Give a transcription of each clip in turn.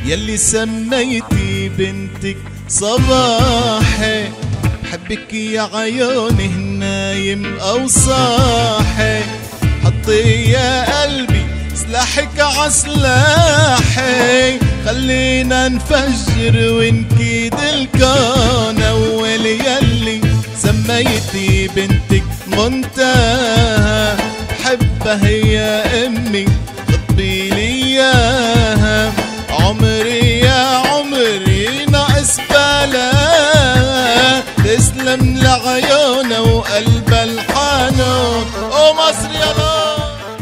يلي سميتي بنتك صباحي، حبك يا عيوني نايم او صاحي، حطي يا قلبي سلاحك عسلاحي، خلينا نفجر ونكيد الكون. اول يلي سميتي بنتك منتهى، حبها يا امي خطبي لي اياها، عمري يا عمري ناقص بلا، تسلم لعيونه وقلبها الحنون. او مصر يا الله.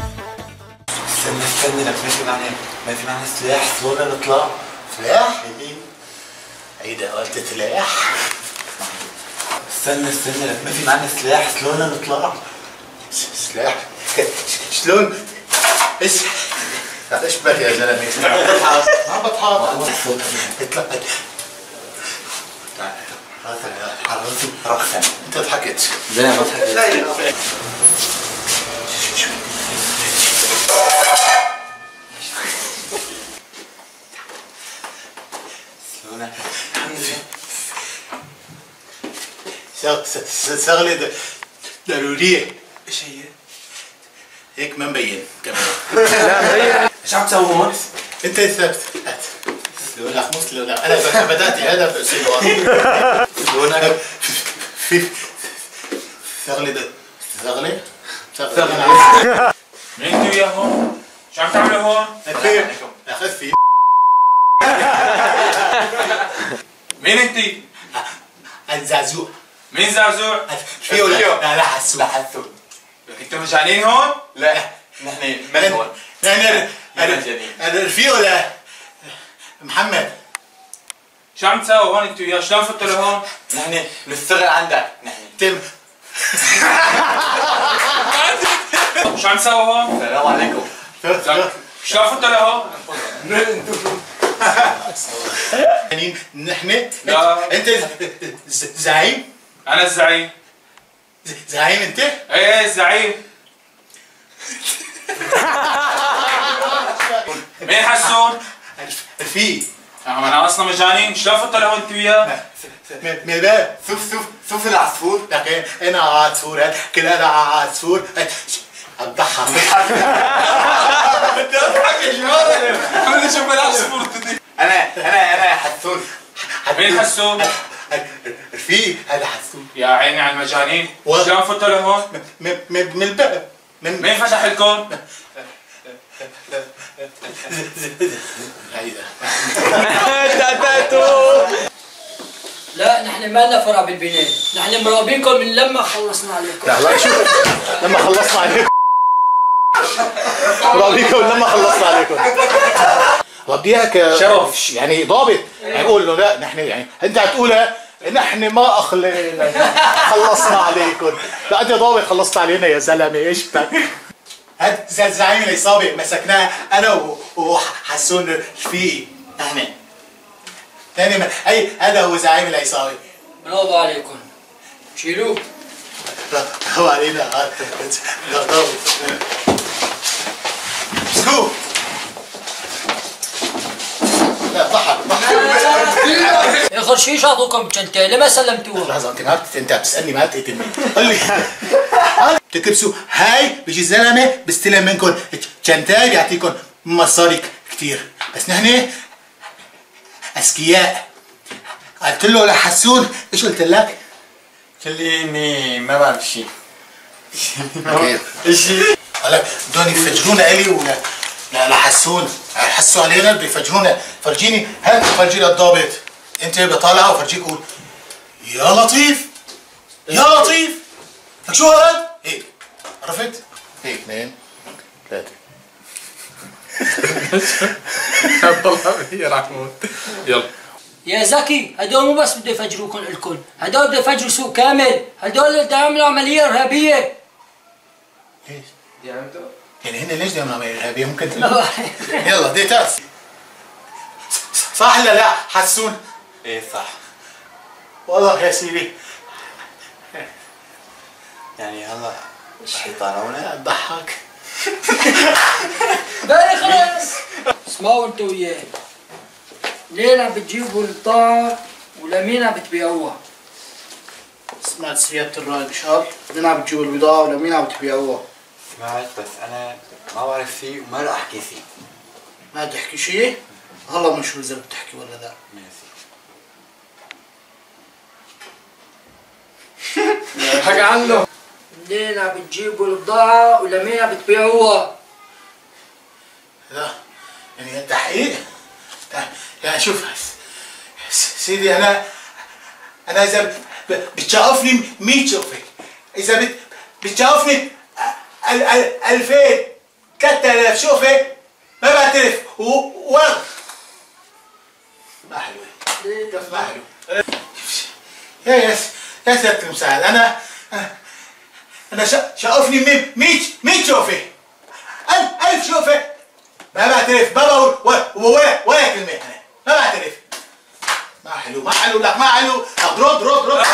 استنى لك ما في معنا سلاح سلونا نطلع. سلاح؟ هيدا قلت سلاح؟ استنى لك ما في معنا سلاح سلونا نطلع. سلاح؟ شلون؟ ايش؟ ايش بك يا زلمه؟ ما بضحك اطلع حرصي رقصه. انت ضحكت زلمه بضحك. لا شغلة ضرورية. ايش هي؟ هيك ما مبين كمان. لا مبين. ايش عم تسوي هون؟ انت ثبت. سلونك مو سلونك، انا بدأت هذا بسلونك. سلونك في شغلة مين انتوا وياه هون؟ شو عم تعملوا هون؟ اخفي. مين انتي؟ الزعزوع. مين زعزوع؟ فيو. لا حسون. لك انتوا مجانين هون؟ لا نحن من هون؟ انا رفيقه لا محمد. شو عم تساووا هون انتوا وياه؟ شلون فتوا لهون؟ نحن نشتغل عندك. نحن تم. شو عم تساووا هون؟ السلام عليكم. شلون فتوا لهون؟ نحن لا انت زعيم؟ انا الزعيم. زعيم انت؟ ايه الزعيم. مين حسون؟ رفيق. انا اصلا مجانين، شلون فتوا لهون انت وياه؟ من الباب. شوف العصفور. لكن انا عصفور كل انا عصفور. عم ضحك. بتضحك يا جماعه. عم نشوف العصفور. انا حسون. مين حسون؟ رفيق. هذا حسون. يا عيني على المجانين. شلون فتوا لهون؟ من الباب. مين فتح لكم؟ هيدا. لا نحن ما لنا فرع بالبناء، نحن مراقبينكم من لما خلصنا عليكم. لا شوف لما خلصنا عليكم. مراقبينكم لما خلصنا عليكم. بدي اياك شرف يعني ضابط، يعني قول له لا نحن يعني انت هتقولها نحن ما خلصنا عليكم. لا انت ضابط خلصت علينا يا زلمه. ايش بدك؟ هاد زعيم العصابه مسكناه انا وحسون رفيقي. نحن ثاني هذا هو زعيم العصابه. برافو عليكم. شيلوه. برافو علينا. ضابط. مسكوه. لا ضحك. اخر شيء شاطوكم بشنطه، لما سلمتوها؟ لحظه انت بتسالني ما تقتلني. قل لي تكبسوا هاي بيجي زلمه بيستلم منكم شنطه بيعطيكم مصاري كثير، بس نحن اذكياء. قلت له لحسون ايش قلت لك؟ قلت لي اني ما بعرف شيء. ايش؟ قال لك بدهم يفجرونا الي ولا لحسون. حسوا علينا بده يفجرونا. فرجيني هات فرجي للضابط. انت بطالعه وفرجيك قول يا لطيف يا لطيف. لك شو هاد؟ هيك عرفت؟ هيك 2 3. والله هي راح تموت. يلا يا زكي، هدول مو بس بده يفجروكم الكل، هدول بده يفجروا سوق كامل، هدول بده يعملوا عمليه ارهابيه. ليش؟ يعني هن ليش بدهم عمليه ارهابيه؟ ممكن يلا ديتات. صح ولا لا حسون؟ ايه صح. والله يا سيدي يعني هلا رح يطالعونا. ضحك. بالي خلاص. اسمعوا انتوا وياه. ليه عم بتجيبوا البضاعة ولمين عم بتبيعوها؟ سمعت سيادة الرائد شهر، مين عم بتجيبوا البضاعة ولمين عم بتبيعوها؟ سمعت بس انا ما بعرف فيه وما رح احكي فيه. ما تحكي شيء؟ هلا بنشوف اذا بتحكي ولا لا. ماشي. حكى عنه. منين عم بتجيبوا البضاعة ولمين عم بتبيعوها؟ لا يعني تحقيق؟ يعني شوف سيدي انا اذا بتشوفني 100 شوفه، اذا بتشوفني 2000 3000 شوفه ما بعترف ولا ما حلوه. كيف ما حلو؟ يا سيادة المساعد انا شوفني 100 شوفه 1000 شوفه ما بعترف، ما بقول ولا كلمه، انا ما بعترف. ما حلو لك ما حلو. رد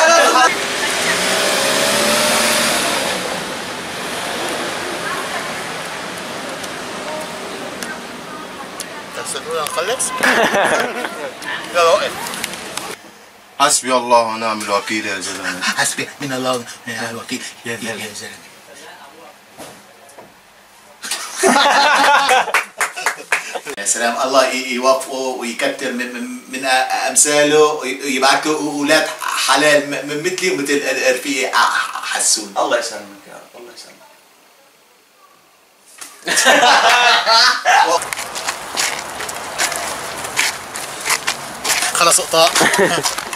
تستنونا نخلص؟ يلا وقف. حسبي الله ونعم الوكيل يا زلمه. حسبي من الله ونعم الوكيل يا زلمه. يا سلام، الله يوفقه ويكتر من امثاله ويبعث له اولاد حلال مثلي ومثل رفيقي حسون. الله يسلمك يا رب، الله يسلمك. خلص اقطع.